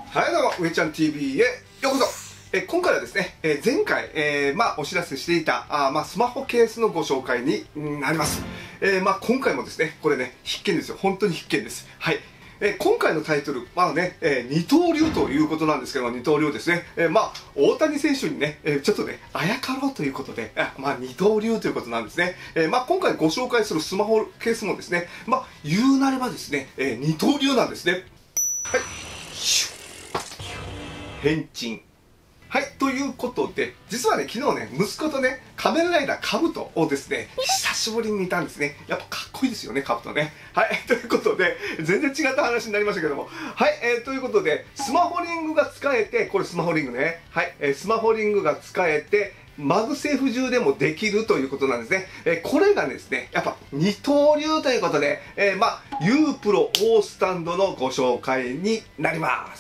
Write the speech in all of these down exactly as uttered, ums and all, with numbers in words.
はいどうも、上ちゃん ティーブイ へようこそ。え今回はですね、え前回、えー、まあ、お知らせしていたあ、まあ、スマホケースのご紹介になります。えー、まあ、今回もですね、これね、必見ですよ。本当に必見です。はい。えー、今回のタイトル、まあね、えー、二刀流ということなんですけども、二刀流ですね。えー、まあ、大谷選手にね、えー、ちょっとね、あやかろうということで、あまあ、二刀流ということなんですね。えー、まあ、今回ご紹介するスマホケースもですね、まあ、言うなればですね、えー、二刀流なんですね。はい。変身。はい、ということで、実はね、昨日ね、息子とね、仮面ライダーカブトをですね、久しぶりに見たんですね。やっぱかっこいいですよね、カブトね。はい、ということで、全然違った話になりましたけども。はい、えー、ということで、スマホリングが使えて、これスマホリングね。はい、えー、スマホリングが使えて、マグセーフ中でもできるということなんですね。えー、これがですね、やっぱ二刀流ということで、えー、まあ、ユープロ O スタンドのご紹介になります。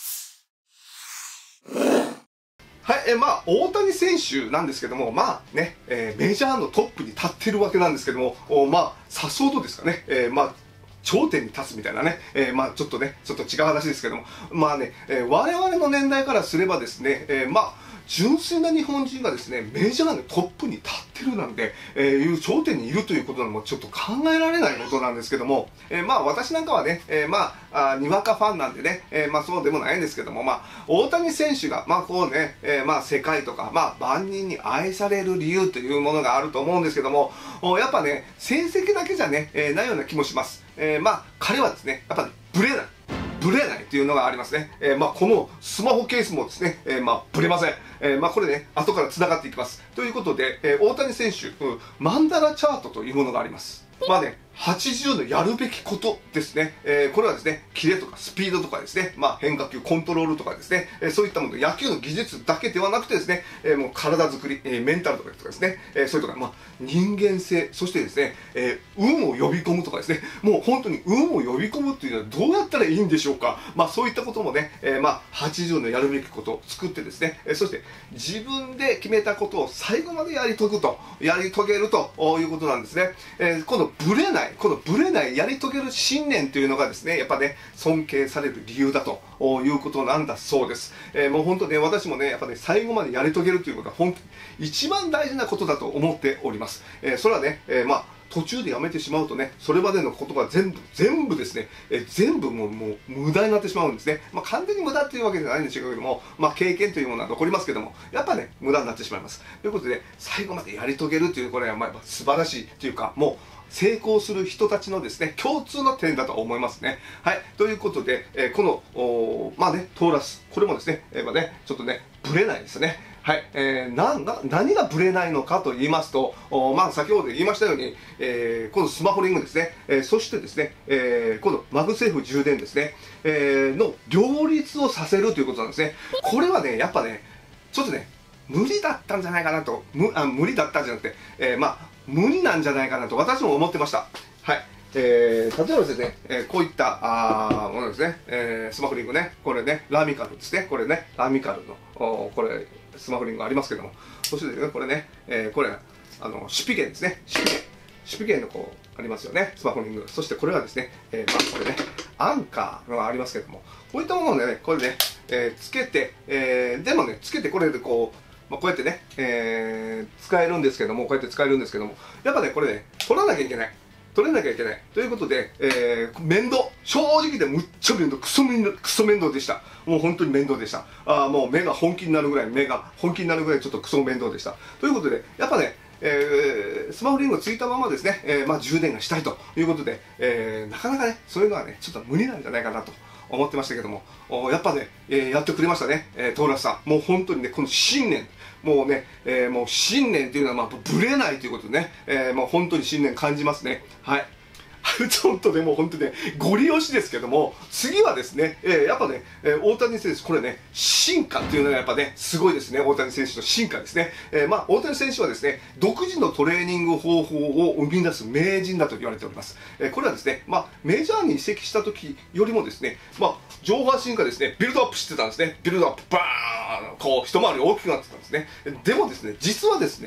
はい、えまあ、大谷選手なんですけども、まあね、えー、メジャーのトップに立ってるわけなんですけども、おまあ、さそうとですかね、えー、まあ、頂点に立つみたいなね、えー、まあ、ちょっとね、ちょっと違う話ですけども、まあね、えー、我々の年代からすればですね、えー、まあ、純粋な日本人がですね、メジャーのトップに立ってるなんて、えー、いう頂点にいるということなのもちょっと考えられないことなんですけども、えー、まあ私なんかはね、えー、まあ、あにわかファンなんでね、えー、まあそうでもないんですけども、まあ大谷選手が、まあこうね、えー、まあ世界とか、まあ万人に愛される理由というものがあると思うんですけども、やっぱね、成績だけじゃね、えー、ないような気もします。えー、まあ彼はですね、やっぱりブレない。ブレないというのがありますね。えー、まあこのスマホケースもですね、えー、まあブレません。えー、まあこれね、後から繋がっていきます。ということで、えー、大谷選手、うん、マンダラチャートというものがあります。まあね、はちじゅうのやるべきことですね。えー、これはですね、キレとかスピードとかですね、まあ変化球コントロールとかですね、えー、そういったもの、野球の技術だけではなくてですね、えー、もう体作り、えー、メンタルとかですね、えー、そういうとか、まあ人間性、そしてですね、えー、運を呼び込むとかですね、もう本当に運を呼び込むっていうのはどうやったらいいんでしょうか。まあそういったこともね、えー、まあはちじゅうのやるべきことを作ってですね、えー、そして自分で決めたことを最後までやり遂ぐと、やり遂げるということなんですね。えー、このブレない、このブレないやり遂げる信念というのがですね、やっぱね、尊敬される理由だということなんだそうです。えー、もう本当ね、私もね、やっぱね、最後までやり遂げるということは本当に一番大事なことだと思っております。えー、それはね、えー、まあ、途中でやめてしまうとね、それまでのことが全部、全部ですね、え全部もう、もう無駄になってしまうんですね。まあ完全に無駄っていうわけじゃないんでしょうけども、まあ経験というものは残りますけども、やっぱね、無駄になってしまいます。ということで、最後までやり遂げるという、これはまあ素晴らしいというか、もう、成功する人たちのですね、共通の点だと思いますね。はい。ということで、えー、この、まあね、トーラス、これもですね、えー、まあね、ちょっとね、ブレないですね。はい。えー、な、な、何がブレないのかと言いますと、まあ先ほど言いましたように、えー、このスマホリングですね、えー、そしてですね、えー、このマグセーフ充電ですね、えー、の両立をさせるということなんですね。これはね、やっぱね、ちょっとね、無理だったんじゃないかなと、無、あ無理だったんじゃなくて、えー、まあ、無理なんじゃないかなと私も思ってました。はい。えー、例えばですね、えー、こういったあものですね、えー、スマホリングね、これね、ラミカルですね、これね、ラミカルの、おこれ、スマホリングありますけども、そしてですね、これね、えー、これ、あの、シュピゲンですね、シュピゲン。シュピゲンのこう、ありますよね、スマホリング。そしてこれはですね、えー、まあこれね、アンカーがありますけども、こういったものをね、これね、えー、つけて、えー、でもね、つけてこれでこう、まあ、こうやってね、えー、使えるんですけども、こうやって使えるんですけども、やっぱね、これね、取らなきゃいけない。取れなきゃいけない。ということで、えー、面倒。正直でむっちゃ面倒。クソ面倒、クソ面倒でした。もう本当に面倒でした。あもう目が本気になるぐらい、目が本気になるぐらいちょっとクソ面倒でした。ということで、やっぱね、えー、スマホリングをついたままですね、えー、まあ充電がしたいということで、えー、なかなかね、そういうのはね、ちょっと無理なんじゃないかなと思ってましたけども、やっぱね、えー、やってくれましたね、えー、トーラスさん。もう本当にね、この信念、もうね、えー、もう信念というのはまあブレないということでね、えー、もう本当に信念感じますね。はい。ちょっとね、もう本当にね、ゴリ押しですけども、次はですね、えー、やっぱね、えー、大谷選手、これね、進化っていうのがやっぱね、すごいですね、大谷選手の進化ですね。えー、まあ、大谷選手はですね、独自のトレーニング方法を生み出す名人だと言われております。えー、これはですね、まあ、メジャーに移籍した時よりもですね、まあ、上半身がですね、ビルドアップしてたんですね。ビルドアップ、バーンこう、一回り大きくなってたんですね。でもですね、実はですね、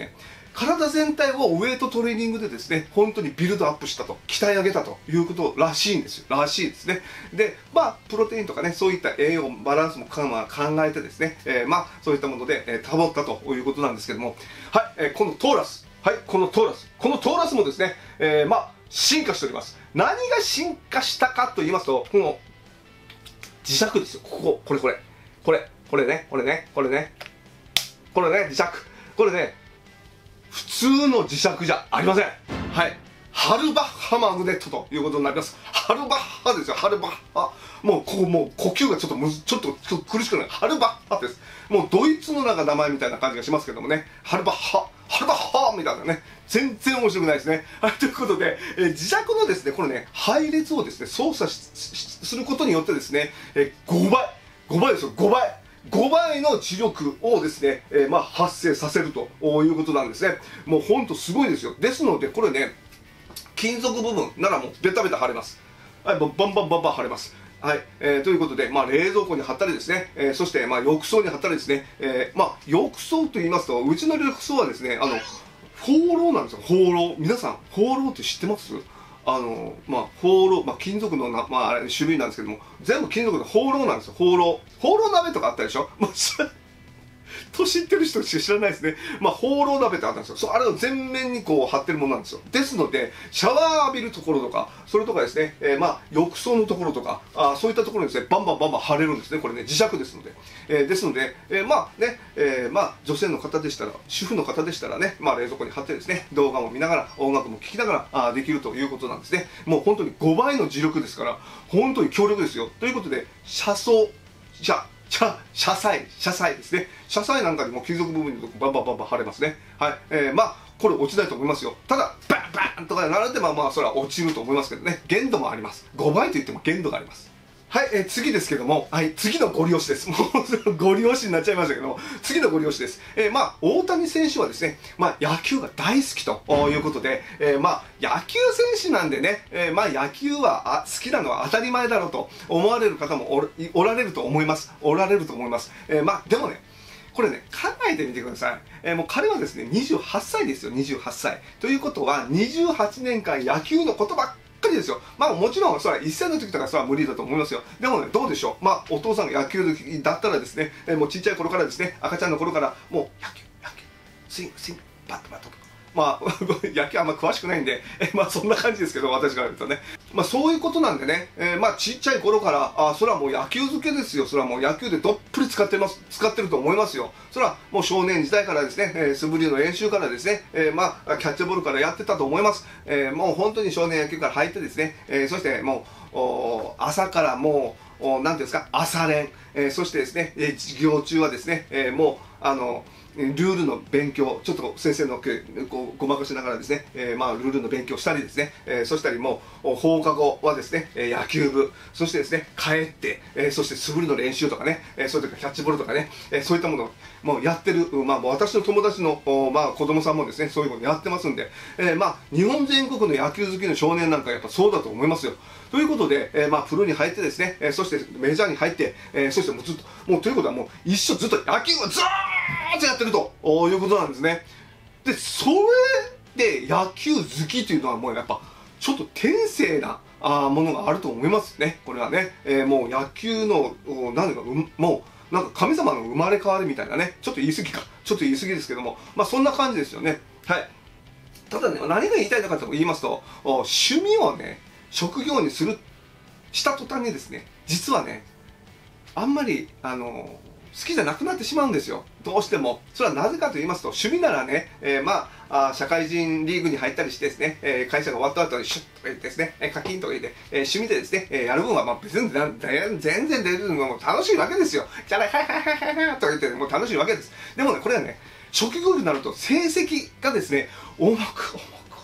体全体をウェイトトレーニングでですね、本当にビルドアップしたと、鍛え上げたということらしいんですよ。らしいですね。で、まあ、プロテインとかね、そういった栄養バランスも考えてですね、えー、まあ、そういったもので、えー、保ったということなんですけども、はい、えー、このトーラス、はい、このトーラス、このトーラスもですね、えー、まあ、進化しております。何が進化したかと言いますと、この磁石ですよ。ここ、これこれ、これ、これね、これね、これね、これね、磁石。これね、普通の磁石じゃありません。はい。ハルバッハマグネットということになります。ハルバッハですよ、ハルバッハ。もう、ここもう呼吸がちょっとむず、ちょっと苦しくない。ハルバッハです。もうドイツのなんか名前みたいな感じがしますけどもね。ハルバッハ、ハルバッハみたいなね。全然面白くないですね。はい、ということで、えー、磁石のですね、これね、配列をですね、操作しすることによってですね、えー、ごばい、ごばいですよ、ごばい。ごばいの磁力をですね、えー、まあ発生させるということなんですね。もうほんとすごいですよ。ですので、これね、金属部分ならもうベタベタ貼れます。はい、もうバンバンバンバン貼れます。はい、えー、ということで、まあ、冷蔵庫に貼ったりですね、えー、そして、まあ、浴槽に貼ったりですね、えー、まあ、浴槽と言いますと、うちの浴槽はですね、あの、放浪なんですよ、放浪。皆さん、放浪って知ってます？あの、まあ、放浪、まあ、金属のな、まあ、あれ、種類なんですけども、全部金属の放浪なんですよ、放浪。放浪鍋とかあったでしょ？まあ年いってる人しか知らないですね。まあ、放浪鍋ってあったんですよ。そう、あれを全面にこう貼ってるものなんですよ。ですので、シャワー浴びるところとか、それとかですね、えー、まあ、浴槽のところとか、あそういったところにですね、バンバンバンバン貼れるんですね。これね、磁石ですので。えー、ですので、えー、まあね、えー、まあ、女性の方でしたら、主婦の方でしたらね、まあ、冷蔵庫に貼ってですね、動画も見ながら、音楽も聴きながら、あできるということなんですね。もう本当にごばいの磁力ですから、本当に強力ですよ。ということで、車窓、じゃあ、車、車載、車載ですね。車載なんかにも金属部分にバンバンバンバン貼れますね。はい。えー、まあ、これ落ちないと思いますよ。ただ、バンバンとかならでまあまあ、それは落ちると思いますけどね。限度もあります。ごばいと言っても限度があります。はい、えー、次ですけども、はい、次のご利用しです。もう、ご利用しになっちゃいましたけども、次のご利用しです。えー、まあ、大谷選手はですね、まあ、野球が大好きということで、えー、まあ、野球選手なんでね、えー、まあ、野球はあ好きなのは当たり前だろうと思われる方も お, おられると思います。おられると思います。えー、まあ、でもね、これね、考えてみてください。えー、もう彼はですね、にじゅうはっさいですよ、にじゅうはっさい。ということは、にじゅうはちねんかん野球のことばっかりばっかりですよ。まあもちろんそれはいっさいの時とかそれは無理だと思いますよ。でもね、どうでしょう。まあお父さんが野球だったらですね、えー、もうちっちゃい頃からですね、赤ちゃんの頃からもう野球、野球、スイング、スイング、バット、バットとか。まあ野球あんま詳しくないんで、えー、まあそんな感じですけど、私から言うとね。まあそういうことなんでね、えー、まあちっちゃい頃から、あそれはもう野球漬けですよ。それはもう野球でどっぷり使ってます、使ってると思いますよ。それはもう少年時代からですね、えー、素振りの練習からですね、えー、まあキャッチボールからやってたと思います。えー、もう本当に少年野球から入ってですね、えー、そしてもう朝からもう、何ていうんですか、朝練、えー、そしてですね、えー、授業中はですね、えー、もうあのルールの勉強、ちょっと先生のこうごまかしながらですね、えー、まあルールの勉強したりですね、えー、そしたりもう放課後はですね、野球部、そしてですね、帰って、えー、そして素振りの練習とかね、えー、それとかキャッチボールとかね、えー、そういったものをもうやってる、まあ私の友達の、まあ、子供さんもですね、そういうことやってますんで、えー、まあ日本全国の野球好きの少年なんかやっぱそうだと思いますよ。ということで、えー、まあプロに入ってですね、えー、そしてメジャーに入って、えー、そしてもうずっと、もうということはもう一生ずっと野球をずーっとやってるということなんですね。で、それで野球好きというのはもうやっぱちょっと天性なあものがあると思いますね。これはね、えー、もう野球の、何か、もうなんか神様の生まれ変わりみたいなね、ちょっと言い過ぎか、ちょっと言い過ぎですけども、まあそんな感じですよね。はい。ただね、何が言いたいのかと言いますと、趣味をね、職業にする、した途端にですね、実はね、あんまり、あの、好きじゃなくなってしまうんですよ。どうしても。それはなぜかと言いますと、趣味ならね、えー、まあ、あ社会人リーグに入ったりしてですね、えー、会社が終わった後にシュッとか言ってですね、えー、課金とか言って、えー、趣味でですね、えー、やる分はまあ別に全然出るのも楽しいわけですよ。じゃあ、はいはいはいはいはいとか言って、もう楽しいわけです。でもね、これはね、職業になると成績がですね、重く重く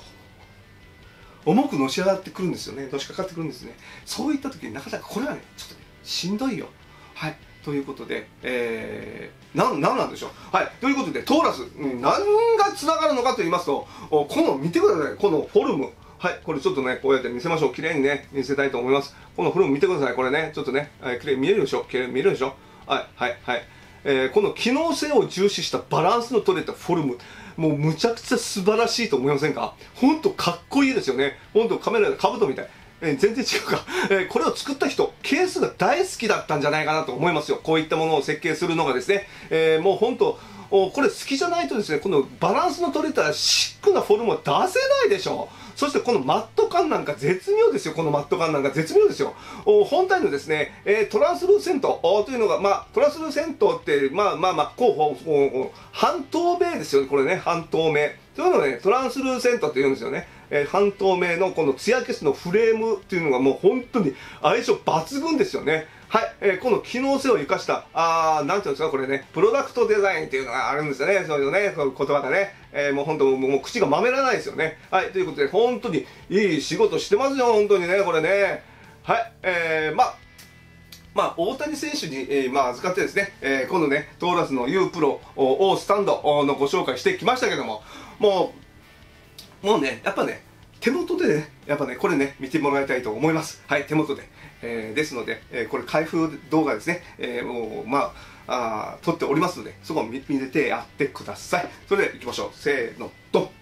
重くのし上がってくるんですよね。のしかかってくるんですね。そういった時になかなかこれはね、ちょっとね、しんどいよ。はい。ということで、えー、なん、なんなんでしょう。はい。ということで、トーラス、うん、何が繋がるのかと言いますと、この、見てください。このフォルム。はい。これちょっとね、こうやって見せましょう。綺麗にね、見せたいと思います。このフォルム見てください。これね、ちょっとね、はい、綺麗に見えるでしょ。綺麗に見えるでしょ。はい、はい、はい。えー、この機能性を重視したバランスの取れたフォルム。 もうむちゃくちゃ素晴らしいと思いませんか？ほんとかっこいいですよね。ほんとカメラで兜みたい。えー、全然違うか、えー、これを作った人、ケースが大好きだったんじゃないかなと思いますよ。こういったものを設計するのがですね、えー、もう本当、これ好きじゃないとですね、このバランスの取れたシックなフォルムは出せないでしょ。そしてこのマット感なんか絶妙ですよ。このマット感なんか絶妙ですよ。本体のですね、えー、トランスルーセントというのが、まあ、トランスルーセントって、まあまあまあ、こう、こう、半透明ですよね。これね、半透明。そういうのをね、トランスルーセントって言うんですよね。えー、半透明のこのツヤ消しのフレームっていうのがもう本当に相性抜群ですよね。はい、えー、この機能性を生かした、あー、なんていうんですか、これね、プロダクトデザインっていうのがあるんですよね。そういうね、そういう言葉がね、えー、もう本当もう、もう口がまめらないですよね。はい、ということで、本当にいい仕事してますよ、本当にね、これね。はい、えー、まあ、まあ、大谷選手に、えー、まあ、預かってですね、えー、今度ね、トーラスの U プロ O スタンドのご紹介してきましたけども、もう、もうね、やっぱね、手元でね、やっぱね、これね、見てもらいたいと思います。はい、手元で。えー、ですので、えー、これ開封動画ですね、えー、もう、まあ、あ撮っておりますので、そこを見見れてやってください。それでは行きましょう。せーの、ドン。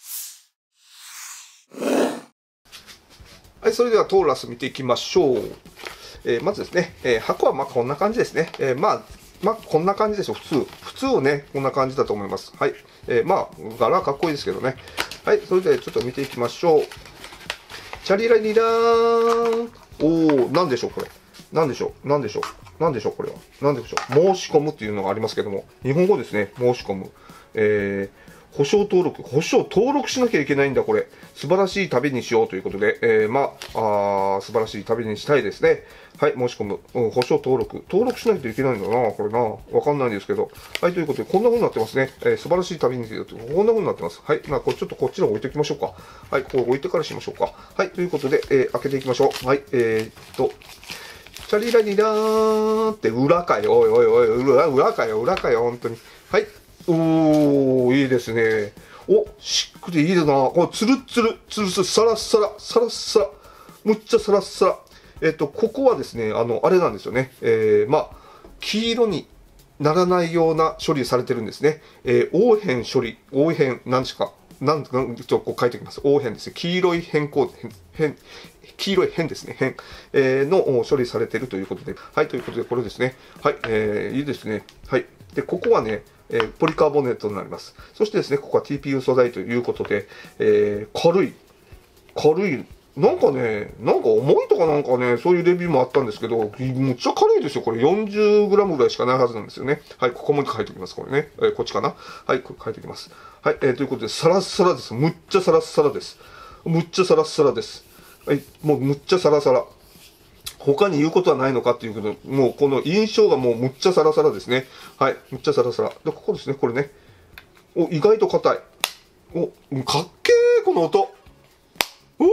はい、それではトーラス見ていきましょう。えー、まずですね、えー、箱はまあこんな感じですね。えー、まあ、まあ、こんな感じでしょ、普通。普通をね、こんな感じだと思います。はい。えー、まあ、柄はかっこいいですけどね。はい、それでちょっと見ていきましょう。チャリラリラーン。おー、なんでしょう、これ。なんでしょう、なんでしょう、なんでしょう、これは。なんでしょう。申し込むっていうのがありますけども、日本語ですね、申し込む。えー、保証登録、保証登録しなきゃいけないんだ、これ。素晴らしい旅にしようということで、えー、まあ、あ素晴らしい旅にしたいですね。はい、申し込む。うん、保証登録。登録しないといけないんだな、これな。わかんないんですけど。はい、ということで、こんな風になってますね。えー、素晴らしい旅にしようと。こんな風になってます。はい、まあ、これちょっとこっちの置いておきましょうか。はい、こう置いてからしましょうか。はい、ということで、えー、開けていきましょう。はい、えー、っと、チャリラリラーンって裏かよ。おいおいおい、裏、裏かよ、裏かよ、本当に。はい。おー、いいですね。お、しっくりいいだな。これ、つるつる、つるつる、サラッサラ、サラッサラ。むっちゃサラッサラ。えっと、ここはですね、あの、あれなんですよね。えー、まあ、黄色にならないような処理されてるんですね。えー、応変処理、応変、何ですか。なんとか、ちょっとこう書いておきます。応変ですね。黄色い変更、変、変、黄色い変ですね。変、えー、の処理されているということで。はい、ということで、これですね。はい、えー、いいですね。はい。で、ここはね、えー、ポリカーボネットになります。そしてですね、ここは ティーピーユー 素材ということで、えー、軽い。軽い。なんかね、なんか重いとかなんかね、そういうレビューもあったんですけど、むっちゃ軽いですよ。これ よんじゅうグラム ぐらいしかないはずなんですよね。はい、ここも書いておきます。これね。えー、こっちかな。はい、これ書いておきます。はい、えー、ということで、サラッサラです。むっちゃサラッサラです。むっちゃサラッサラです。はい、もうむっちゃサラサラ。他に言うことはないのかっていうけど、もうこの印象がもうむっちゃサラサラですね。はい、むっちゃサラサラ。で、ここですね、これね。お、意外と硬い。お、かっけー、この音。お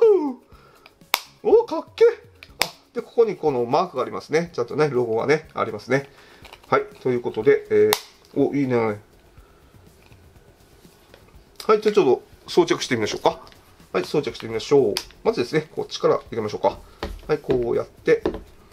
お、かっけー。あ、で、ここにこのマークがありますね。ちゃんとね、ロゴがね、ありますね。はい、ということで、えー、お、いいね。はい、じゃあちょっと装着してみましょうか。はい、装着してみましょう。まずですね、こっちからいきましょうか。はい、こうやって。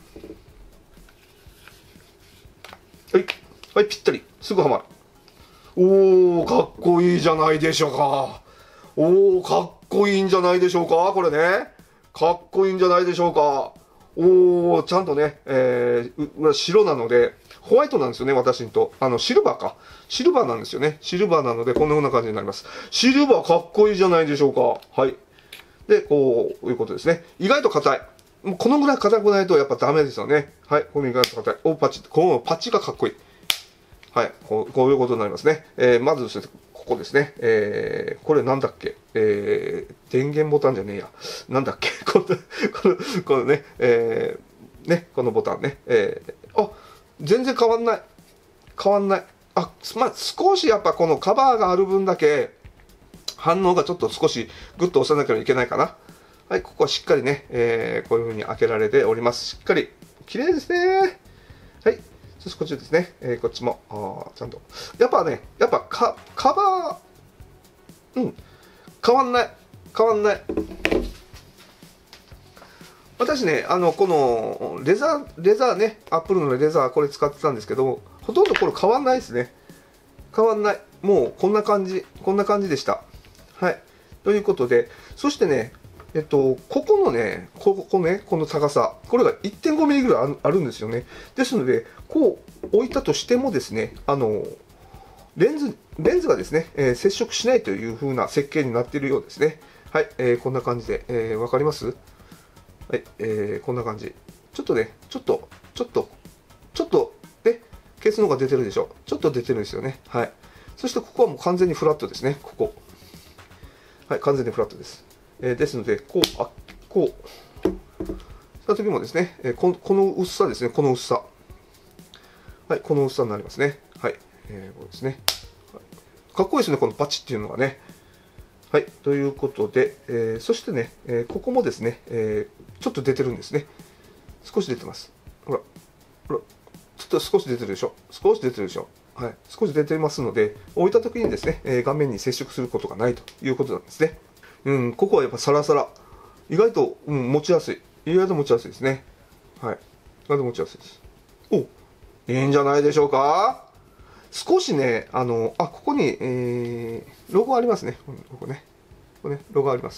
はい、はい、ぴったり。すぐはまる。おー、かっこいいじゃないでしょうか。おー、かっこいいんじゃないでしょうか。これね。かっこいいんじゃないでしょうか。おー、ちゃんとね、えー、白なので、ホワイトなんですよね、私にと。あの、シルバーか。シルバーなんですよね。シルバーなので、こんな風な感じになります。シルバーかっこいいじゃないでしょうか。はい。で、こういうことですね。意外と硬い。もうこのぐらい硬くないとやっぱダメですよね。はい。この意外と硬い。お、パチッ。このパチがかっこいい。はい。こう、こういうことになりますね。えー、まずですね、ここですね。えー、これなんだっけえー、電源ボタンじゃねえや。なんだっけこの、この、このね、えー、ね、このボタンね。えー、あ、全然変わんない。変わんない。あ、まあ、少しやっぱこのカバーがある分だけ、反応がちょっと少しグッと押さなきゃいけないかな。はい、ここはしっかりね、えー、こういう風に開けられております。しっかり。綺麗ですね。はい。そしてこっちですね。えー、こっちも、あちゃんと。やっぱね、やっぱカカバー、うん、変わんない。変わんない。私ね、あの、この、レザー、レザーね、アップルのレザーこれ使ってたんですけど、ほとんどこれ変わんないですね。変わんない。 もうこんな感じ、こんな感じでした。はい。ということで、そしてね、えっと、ここのね、ここね、この高さ、これが いってんごミリぐらいあるあるんですよね。ですので、こう置いたとしてもですね、あの、レンズ、レンズがですね、えー、接触しないという風な設計になっているようですね。はい、えー、こんな感じで、えー、わかります？はい、えー、こんな感じ。ちょっとね、ちょっと、ちょっと、ちょっと、ね、ケースの方が出てるでしょ。ちょっと出てるんですよね。はい。そしてここはもう完全にフラットですね、ここ。はい、完全にフラットです。えー、ですので、こう、あ、こう、した時もですね、えー、この、この薄さですね、この薄さ。はい、この薄さになりますね。はい、えー、こうですね。はい、かっこいいですね、このパチっていうのがね。はい、ということで、えー、そしてね、えー、ここもですね、えー、ちょっと出てるんですね。少し出てます。ほら、ほら、ちょっと少し出てるでしょ。少し出てるでしょ。はい、少し出てますので、置いた時にですね、えー、顔面に接触することがないということなんですね。うん、ここはやっぱサラサラ。意外と、うん、持ちやすい。意外と持ちやすいですね。はい。意外と持ちやすいです。お、いいんじゃないでしょうか。少しね、あの、あ、ここに、えー、ロゴありますね。ここね。ここね、ロゴあります。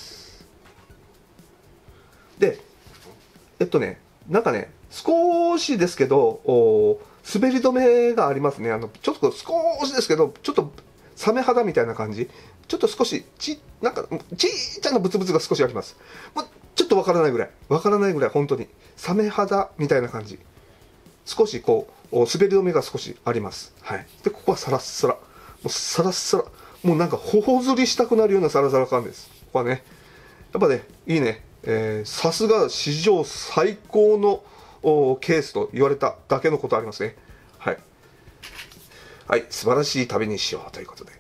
で、えっとね、なんかね、少しですけど、お滑り止めがありますね。あの、ちょっと少しですけど、ちょっとサメ肌みたいな感じ。ちょっと少し、ち、なんか、ちっちゃなブツブツが少しあります。もうちょっとわからないぐらい。わからないぐらい、本当に。サメ肌みたいな感じ。少しこう、滑り止めが少しあります。はい。で、ここはサラッサラ。もうサラッサラ。もうなんか、頬ずりしたくなるようなサラサラ感です。ここはね。やっぱね、いいね。えー、さすが史上最高のケースと言われただけのことありますね。はい。はい。素晴らしい旅にしようということで。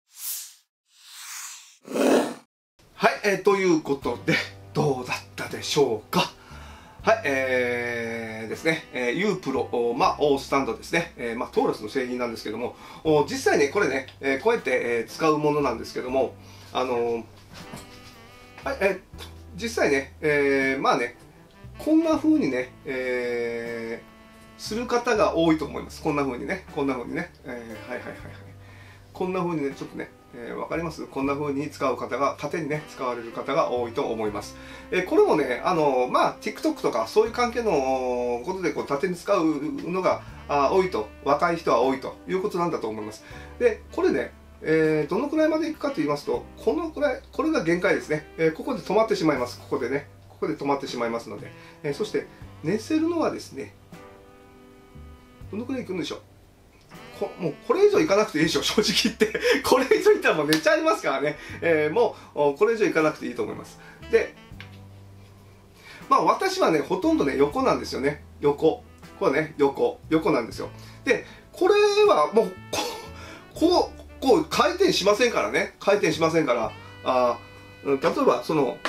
はい、えー、ということで、どうだったでしょうか。はい、えー、ですね、えー、ユープロ、まあ、オースタンドですね、えー、まあ、トーラスの製品なんですけども、実際ね、これね、えー、こうやって、えー、使うものなんですけども、あのー、はい、えー、実際ね、えー、まあね、こんな風にね、えー、する方が多いと思います。こんな風にね、こんな風にね、えー、はいはいはいはい。こんな風にね、ちょっとね、えー、わかります？こんな風に使う方が、縦にね、使われる方が多いと思います。えー、これもね、あのー、まあ、TikTok とかそういう関係のことでこう縦に使うのがあ多いと、若い人は多いということなんだと思います。で、これね、えー、どのくらいまでいくかと言いますと、このくらい、これが限界ですね。えー、ここで止まってしまいます。ここでね、ここで止まってしまいますので。えー、そして、寝せるのはですね、どのくらいいくんでしょう。こもうこれ以上いかなくていいでしょ、正直言って。これ以上いったらもう寝ちゃいますからね。えー、もうこれ以上いかなくていいと思います。で、まあ私はね、ほとんどね、横なんですよね。横。これね、横。横なんですよ。で、これはもう、こう、こう、こう回転しませんからね。回転しませんから。あ例えば、その、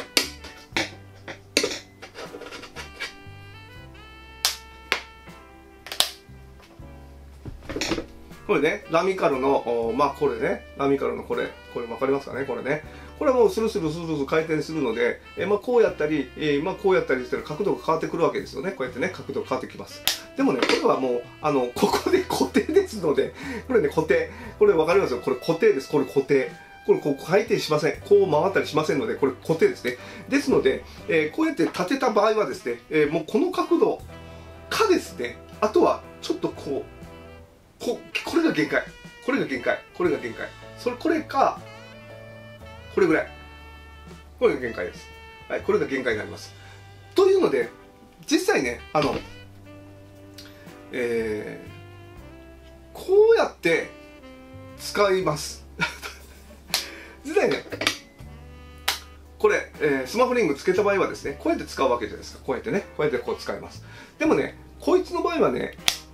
これね、ラミカルの、まあこれね、ラミカルのこれ、これ分かりますかね、これね。これはもうスルスルスルスル回転するので、えまあこうやったり、えー、まあこうやったりしたら角度が変わってくるわけですよね。こうやってね、角度が変わってきます。でもね、これはもう、あの、ここで固定ですので、これね、固定。これ分かりますよ。これ固定です。これ固定。これこう回転しません。こう回ったりしませんので、これ固定ですね。ですので、えー、こうやって立てた場合はですね、えー、もうこの角度かですね、あとはちょっとこう、ここれが限界。これが限界。これが限界。それ、これか、これぐらい。これが限界です。はい、これが限界になります。というので、実際ね、あの、えー、こうやって使います。実際ね、これ、えー、スマホリングつけた場合はですね、こうやって使うわけじゃないですか。こうやってね、こうやってこう使います。でもね、こいつの場合はね、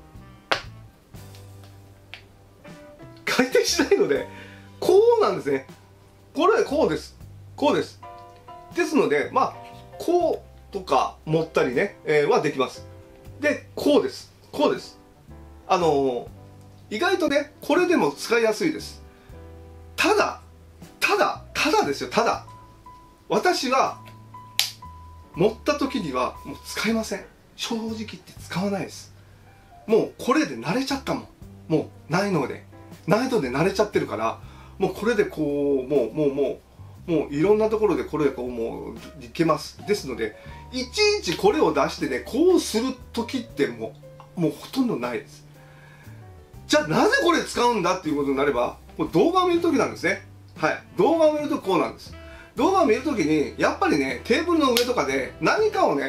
回転しないので、こうなんですね。これ、こうです。こうです。ですので、まあ、こうとか持ったりね、えー、はできます。で、こうです。こうです。あのー、意外とね、これでも使いやすいです。ただ、ただ、ただですよ、ただ。私は、持った時にはもう使いません。正直言って使わないです。もうこれで慣れちゃったもん。もうないので。 難易度で慣れちゃってるから、もうこれでこうもうもうもうもういろんなところでこれでこうもういけます。ですのでいちいちこれを出してねこうする時ってもうもうほとんどないです。じゃあなぜこれ使うんだっていうことになれば、これ動画を見る時なんですね。はい、動画を見るとこうなんです。動画を見るときにやっぱりねテーブルの上とかで何かをね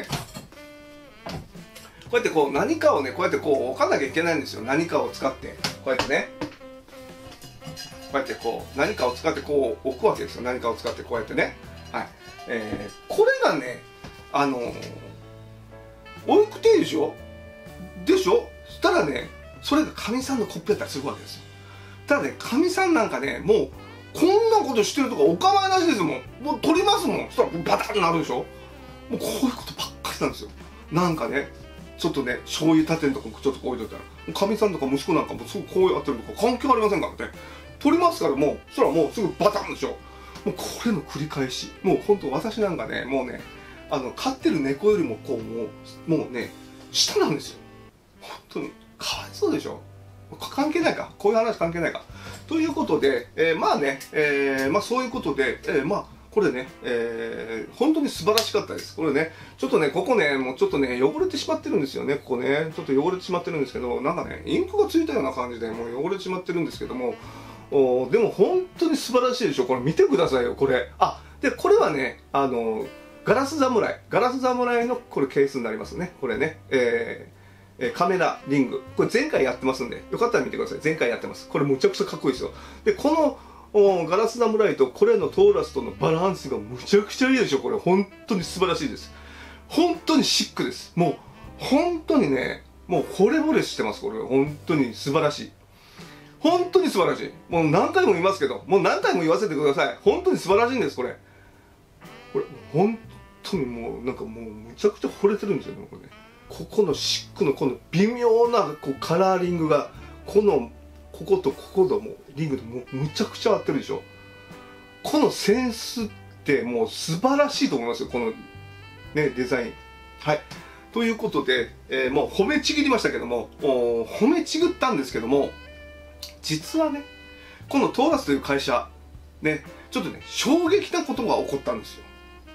こうやってこう何かをねこうやってこう置かなきゃいけないんですよ。何かを使ってこうやってねこうやってこう何かを使ってこう置くわけですよ。何かを使ってこうやってね、はい、えー、これがねあのー、置くていいでしょでしょしたらねそれがかみさんのコップやったりするわけですよ。ただねかみさんなんかねもうこんなことしてるとかお構いなしですもん。もう取りますもん。そしたらバタンになるでしょ。もうこういうことばっかりなんですよ。なんかねちょっとね醤油立てんとかちょっとこう置いといたらかみさんとか息子なんかもすぐこうやってるとか関係ありませんからね。取りますからもうそしたらもうすぐバタンでしょ。もうこれの繰り返し。もう本当私なんかねもうねあの飼ってる猫よりもこうもうもうね下なんですよ。本当にかわいそうでしょ。関係ないかこういう話関係ないかということで、えー、まあね、えー、まあそういうことで、えー、まあこれね、えー、本当に素晴らしかったです。これねちょっとねここねもうちょっとね汚れてしまってるんですよね。ここねちょっと汚れてしまってるんですけど、なんかねインクがついたような感じでもう汚れてしまってるんですけども、おでも本当に素晴らしいでしょ。これ見てくださいよこれ。あでこれはねあのガラス侍ガラス侍のこれケースになりますね。これね、えーえカメラリングこれ前回やってますんでよかったら見てください。前回やってます。これむちゃくちゃかっこいいですよ。でこのおガラス侍とこれのトーラスとのバランスがむちゃくちゃいいでしょ。これ本当に素晴らしいです。本当にシックです。もう本当にねもう惚れ惚れしてます。これ本当に素晴らしい。本当に素晴らしい。もう何回も言いますけどもう何回も言わせてください。本当に素晴らしいんですこれ。これ本当にもうなんかもうむちゃくちゃ惚れてるんですよねこれね。ここのシックのこの微妙なこうカラーリングがこのこことここのもうリングでもうむちゃくちゃ合ってるでしょ。このセンスってもう素晴らしいと思いますよこのねデザイン。はいということで、えー、もう褒めちぎりましたけども褒めちぐったんですけども実はねこのトーラスという会社ねちょっとね衝撃なことが起こったんですよ。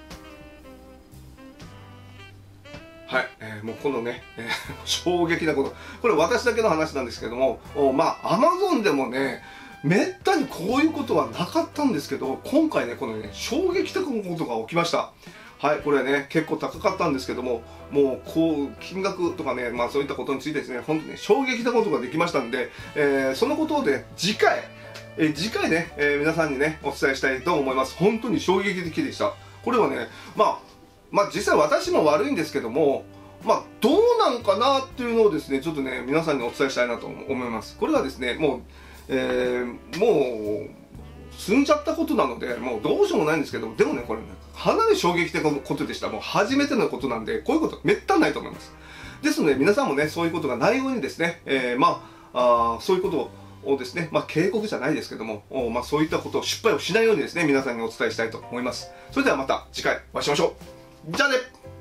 はい、えー、もうこのね、えー、衝撃なこと、これ私だけの話なんですけども、まあアマゾンでもねめったにこういうことはなかったんですけど、今回ねこのね衝撃的なことが起きました。はい、これね結構高かったんですけども、もうこう金額とかね、まあそういったことについてですね本当にね衝撃なことができましたんで、えー、そのことで次回、えー、次回ね、えー、皆さんにねお伝えしたいと思います。本当に衝撃的でした。これはねまあまあ実際私も悪いんですけども、まあどうなんかなっていうのをですねちょっとね皆さんにお伝えしたいなと思います。これはですねもう、えー、もう済んじゃったことなのでもうどうしようもないんですけど、でもねこれねかなり衝撃的なことでした。もう初めてのことなんでこういうことめったにないと思います。ですので皆さんもねそういうことがないようにですね、えー、まああそういうことををですね、まあ、警告じゃないですけども、まあ、そういったことを失敗をしないようにですね皆さんにお伝えしたいと思います。それではまた次回お会いしましょう。じゃあね。